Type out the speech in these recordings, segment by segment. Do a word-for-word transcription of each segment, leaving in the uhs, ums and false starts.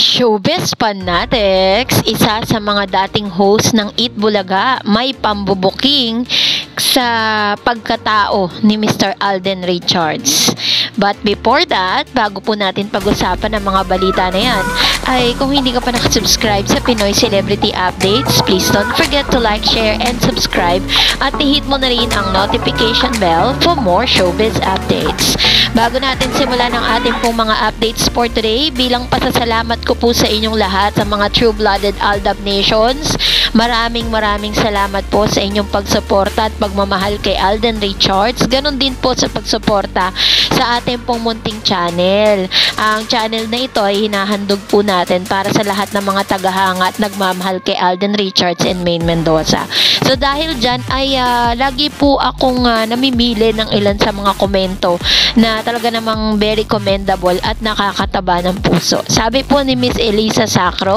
Showbiz Fanatics, isa sa mga dating host ng Eat Bulaga, may pambubuking sa pagkatao ni Mister Alden Richards. But before that, bago po natin pag-usapan ang mga balita na yan, ay kung hindi ka pa nakasubscribe sa Pinoy Celebrity Updates, please don't forget to like, share, and subscribe at i-hit mo na rin ang notification bell for more showbiz updates. Bago natin simulan ang ating pong mga updates for today, bilang pasasalamat ko po sa inyong lahat sa mga true-blooded Aldab Nations, maraming maraming salamat po sa inyong pagsuporta at pagmamahal kay Alden Richards. Ganon din po sa pagsuporta sa ating pong munting channel. Ang channel na ito ay hinahandog po natin para sa lahat ng mga tagahanga at nagmamahal kay Alden Richards and Maine Mendoza. So dahil dyan ay uh, lagi po akong uh, namimili ng ilan sa mga komento na talaga namang very commendable at nakakataba ng puso. Sabi po ni Miss Elisa Sacro,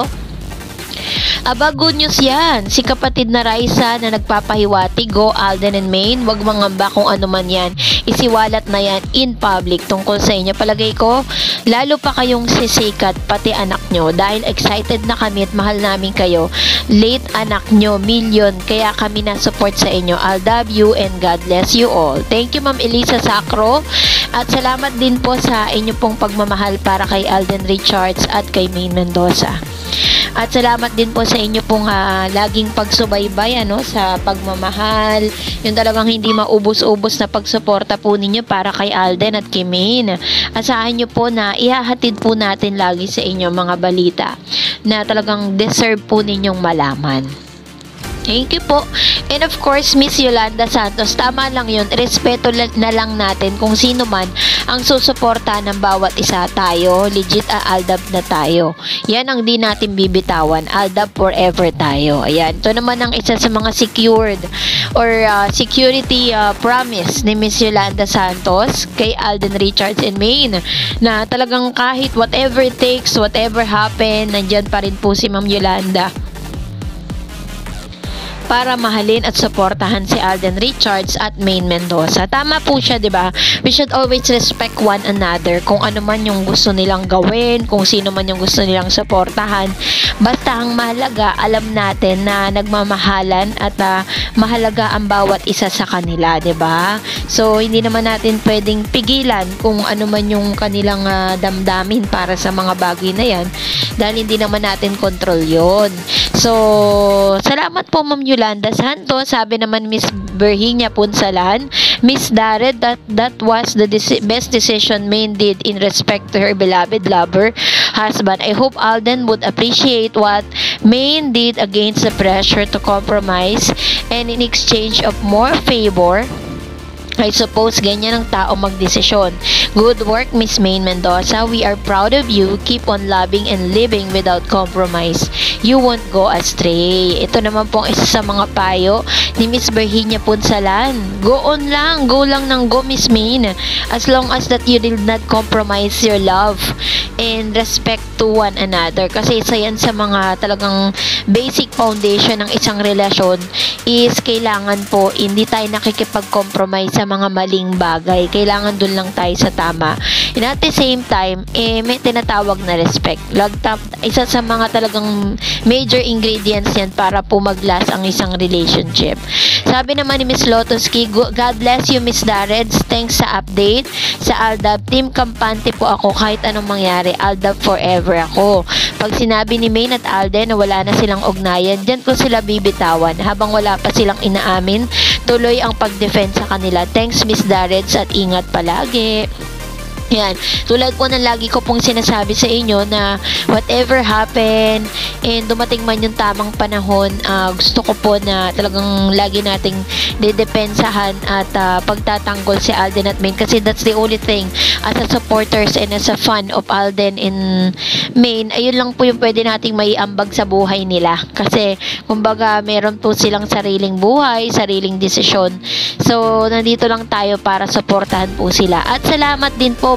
aba, good news yan. Si kapatid na Raisa na nagpapahiwati, go Alden and Maine, wag mangamba kung ano man yan. Isiwalat na yan in public tungkol sa inyo. Palagay ko, lalo pa kayong sisikat, pati anak nyo. Dahil excited na kami at mahal namin kayo. Late anak nyo, million. Kaya kami na support sa inyo. I'll love you and God bless you all. Thank you, Ma'am Elisa Sacro. At salamat din po sa inyo pong pagmamahal para kay Alden Richards at kay Maine Mendoza. At salamat din po sa inyo pong uh, laging pagsubaybay ano, sa pagmamahal. Yung talagang hindi maubos-ubos na pagsuporta po ninyo para kay Alden at kay Maine. Asahan nyo po na ihahatid po natin lagi sa inyo mga balita na talagang deserve po ninyong malaman. Thank you po. And of course, Miss Yolanda Santos, tama lang yun. Respeto na lang natin kung sino man ang susuporta ng bawat isa. Tayo, legit a Aldab na tayo. Yan ang di natin bibitawan. Aldab forever tayo. Ayan. Ito naman ang isa sa mga secured or uh, security uh, promise ni Miss Yolanda Santos kay Alden Richards and Maine na talagang kahit whatever it takes, whatever happen, nandyan pa rin po si Ma'am Yolanda para mahalin at suportahan si Alden Richards at Maine Mendoza. Tama po siya, di ba? We should always respect one another. Kung ano man yung gusto nilang gawin, kung sino man yung gusto nilang suportahan. Basta ang mahalaga, alam natin na nagmamahalan at uh, mahalaga ang bawat isa sa kanila, di ba? So, hindi naman natin pwedeng pigilan kung ano man yung kanilang uh, damdamin para sa mga bagay na yan dahil hindi naman natin control yon. So, salamat po Ma'am Yolanda Santos. Sabi naman Miss Virginia Punsalan, Miss Dared, that that was the deci- best decision Maine did in respect to her beloved lover husband. I hope Alden would appreciate what Maine did against the pressure to compromise, and in exchange of more favor, I suppose ganyan ang tao magdesisyon. Good work, Miss Maine Mendoza. We are proud of you. Keep on loving and living without compromise. You won't go astray. Ito naman pong isa sa mga payo ni Miss Virginia Punsalan. Go on lang. Go lang ng go, Miss Maine. As long as that you did not compromise your love and respect to one another. Kasi isa yan sa mga talagang basic foundation ng isang relasyon is kailangan po hindi tayo nakikipag-compromise sa mga maling bagay. Kailangan dun lang tayo sa tama. And at the same time, eh, may tinatawag na respect. Lagtap, isa sa mga talagang major ingredients yan para po mag-last ang isang relationship. Sabi naman ni Miss Lotoski, God bless you, Miss Dareds. Thanks sa update. Sa Aldab, Team Kampante po ako kahit anong mangyari. Aldab forever ako. Pag sinabi ni Maine at Alden na wala na silang ugnayan, dyan ko sila bibitawan. Habang wala pa silang inaamin, tuloy ang pag-defend sa kanila. Thanks, Miss Dareds, at ingat palagi. Yan, tulad po ng lagi ko pong sinasabi sa inyo na whatever happen and dumating man yung tamang panahon, uh, gusto ko po na talagang lagi nating didepensahan at uh, pagtatanggol si Alden at Maine kasi that's the only thing as a supporters and as a fan of Alden and Maine, ayun lang po yung pwede nating maiambag sa buhay nila kasi kumbaga meron po silang sariling buhay, sariling desisyon. So, nandito lang tayo para supportahan po sila. At salamat din po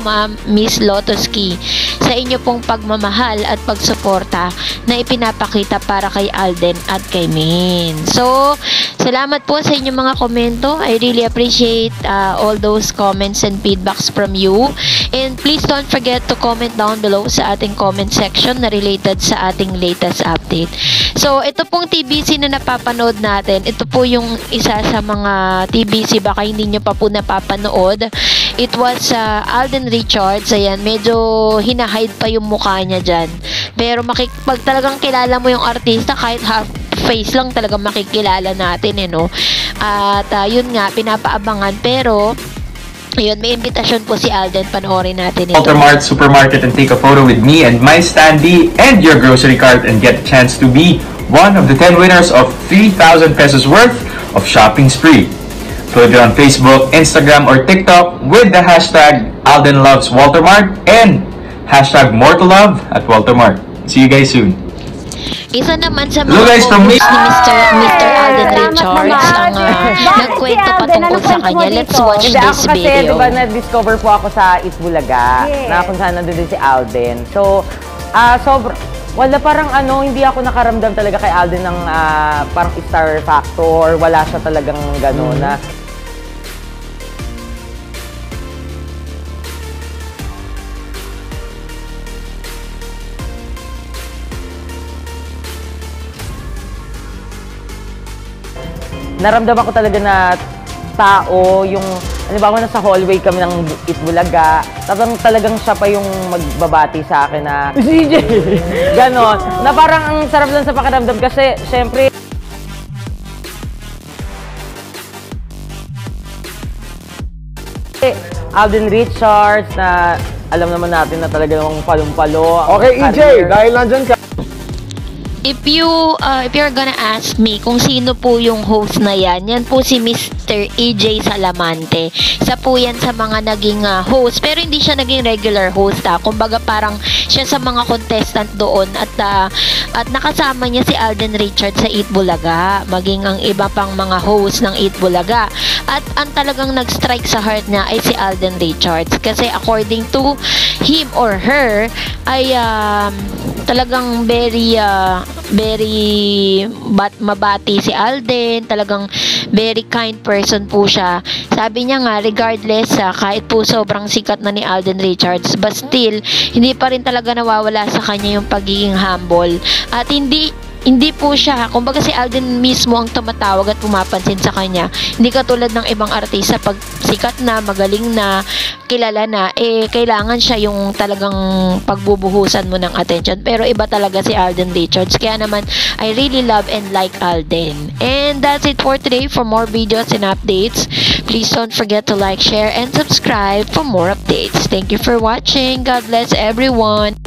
Ma'am Miss Lotoski, sa inyo pong pagmamahal at pagsuporta na ipinapakita para kay Alden at kay Min. So, salamat po sa inyong mga komento. I really appreciate uh, all those comments and feedbacks from you. And please don't forget to comment down below sa ating comment section na related sa ating latest update. So, ito pong T B C na napapanood natin. Ito po yung isa sa mga T B C baka hindi nyo pa po napapanood. It was uh, Alden Richards. Ayan, medyo hinahide pa yung mukha niya dyan. Pero makik pag talagang kilala mo yung artista, kahit half face lang talaga makikilala natin, eh, no? At uh, yun nga, pinapaabangan. Pero, ayun, may invitation po si Alden. Panoorin natin ito. Walter Mart Supermarket and take a photo with me and my standee and your grocery cart and get a chance to be one of the ten winners of three thousand pesos worth of shopping spree. Put it on Facebook, Instagram, or TikTok with the hashtag Alden Loves Walter Mart and hashtag More to Love at Walter Mart. See you guys soon. Isa naman sa mga Hello guys, from me. ni Mister Mister Alden Richards ang uh, nagkwento patungkol sa kanya. Let's watch Hindi, this ako kasi, video. diba, na-discover po ako sa Eat Bulaga, Yes. na kung saan nandun din si Alden. So, ah sobra, wala parang ano, hindi ako nakaramdam talaga kay Alden ng ah, parang star factor. Wala siya talagang gano'n na. Naramdaman ko talaga na tao, yung, halimbawa nasa hallway kami ng Eat Bulaga, talagang, talagang siya pa yung magbabati sa akin na, C J! Ganon. Na parang ang sarap lang sa pakiramdam kasi, syempre, Alden Richards na alam naman natin na talaga namang palong-palo. Okay, E J, dahil nandyan ka. If you, uh, if you're gonna ask me kung sino po yung host na yan, yan po si Mister E J Salamante. Isa po yan sa mga naging uh, host, pero hindi siya naging regular host, ha. Kumbaga parang siya sa mga contestant doon at uh, at nakasama niya si Alden Richards sa Eat Bulaga, maging ang iba pang mga host ng Eat Bulaga. At ang talagang nag-strike sa heart niya ay si Alden Richards kasi according to him or her ay um, talagang very uh, very bat mabati si Alden, talagang very kind person po siya. Sabi niya nga, regardless uh, kahit po sobrang sikat na ni Alden Richards, but still hindi pa rin talaga nawawala sa kanya yung pagiging humble at hindi hindi po siya, kumbaga si Alden mismo ang tumatawag at pumapansin sa kanya. Hindi katulad ng ibang artista, pag sikat na, magaling na, kilala na, eh, kailangan siya yung talagang pagbubuhusan mo ng attention. Pero iba talaga si Alden Richards. Kaya naman, I really love and like Alden. And that's it for today. For more videos and updates, please don't forget to like, share, and subscribe for more updates. Thank you for watching. God bless everyone.